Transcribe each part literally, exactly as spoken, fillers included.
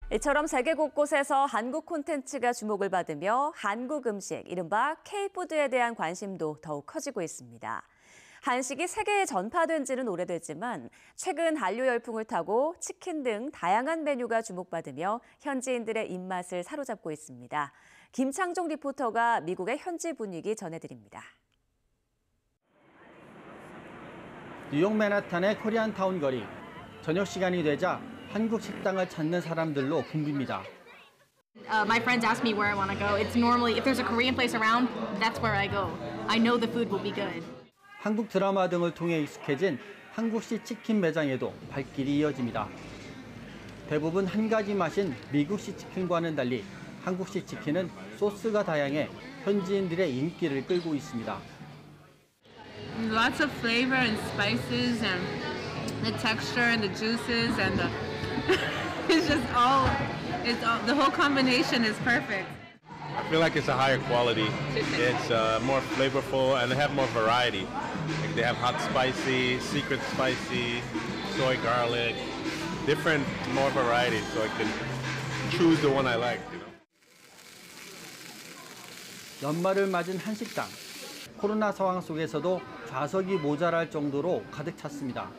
이처럼 세계 곳곳에서 한국 콘텐츠가 주목을 받으며 한국 음식, 이른바 K푸드에 대한 관심도 더욱 커지고 있습니다. 한식이 세계에 전파된 지는 오래됐지만 최근 한류 열풍을 타고 치킨 등 다양한 메뉴가 주목받으며 현지인들의 입맛을 사로잡고 있습니다. 김창종 리포터가 미국의 현지 분위기 전해드립니다. 뉴욕 맨하탄의 코리안타운 거리. 저녁 시간이 되자 한국 식당을 찾는 사람들로 붐빕니다. Uh, my friends ask me where I want to go. It's normally, if there's a Korean place around, that's where I go. I know the food will be good. 한국 드라마 등을 통해 익숙해진 한국식 치킨 매장에도 발길이 이어집니다. 대부분 한 가지 맛인 미국식 치킨과는 달리 한국식 치킨은 소스가 다양해 현지인들의 인기를 끌고 있습니다. Lots of flavor and spices and the texture and the juices and the it's just all it's all, the whole combination is perfect. I feel like it's a higher quality. It's uh, more flavorful and they have more variety. Like they have hot spicy, secret spicy, soy garlic, different more variety so I can choose the one I like, you know. 연말을 맞은 한식당. 코로나 상황 속에서도 좌석이 모자랄 정도로 가득 찼습니다.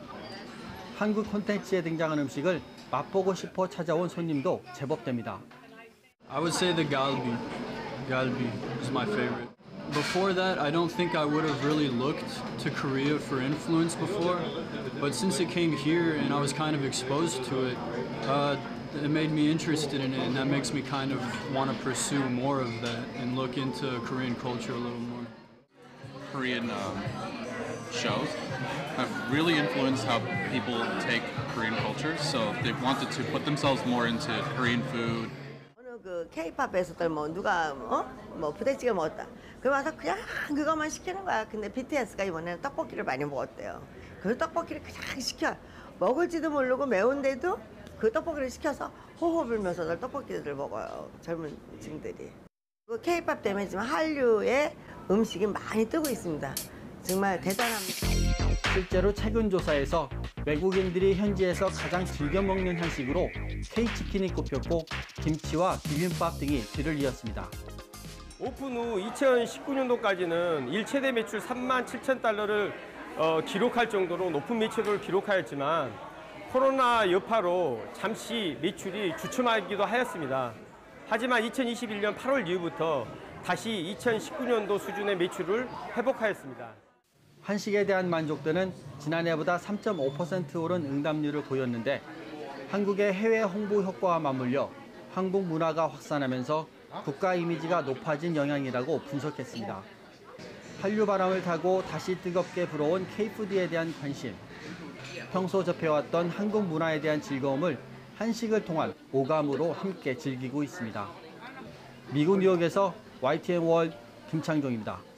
한국 콘텐츠에 등장한 음식을 맛보고 싶어 찾아온 손님도 제법 됩니다. I would say the galbi. Galbi is my favorite. Before that, I don't think I would have really looked to Korea for influence before, but since it came here and I was kind of exposed to it, uh, it made me interested in it, and that makes me kind of want to pursue more of that and look into Korean culture a little more. Korean um, shows have really influenced how people take Korean culture. So they wanted to put themselves more into Korean food. 어느 그 K-팝에서들 뭐 누가 어? 뭐 부대찌개 먹었다. 그러면서 그냥 그것만 시키는 거야. 근데 비티에스가 이번에는 떡볶이를 많이 먹었대요. 그 떡볶이를 그냥 시켜. 먹을지도 모르고 매운데도 그 떡볶이를 시켜서 호호 불면서 떡볶이들 먹어요. 젊은 층들이. 그 K-팝 때문에 지금 한류의 음식이 많이 뜨고 있습니다. 정말 대단합니다. 실제로 최근 조사에서 외국인들이 현지에서 가장 즐겨 먹는 한식으로 K치킨이 꼽혔고 김치와 비빔밥 등이 뒤를 이었습니다. 오픈 후 이천십구 년도까지는 일 최대 매출 삼만 칠천 달러를 어, 기록할 정도로 높은 매출을 기록하였지만 코로나 여파로 잠시 매출이 주춤하기도 하였습니다. 하지만 이천이십일 년 팔월 이후부터 다시 이천십구 년도 수준의 매출을 회복하였습니다. 한식에 대한 만족도는 지난해보다 삼 점 오 퍼센트 오른 응답률을 보였는데 한국의 해외 홍보 효과와 맞물려 한국 문화가 확산하면서 국가 이미지가 높아진 영향이라고 분석했습니다. 한류 바람을 타고 다시 뜨겁게 불어온 K푸드에 대한 관심, 평소 접해왔던 한국 문화에 대한 즐거움을 한식을 통한 오감으로 함께 즐기고 있습니다. 미국 뉴욕에서 와이티엔 월드 김창종입니다.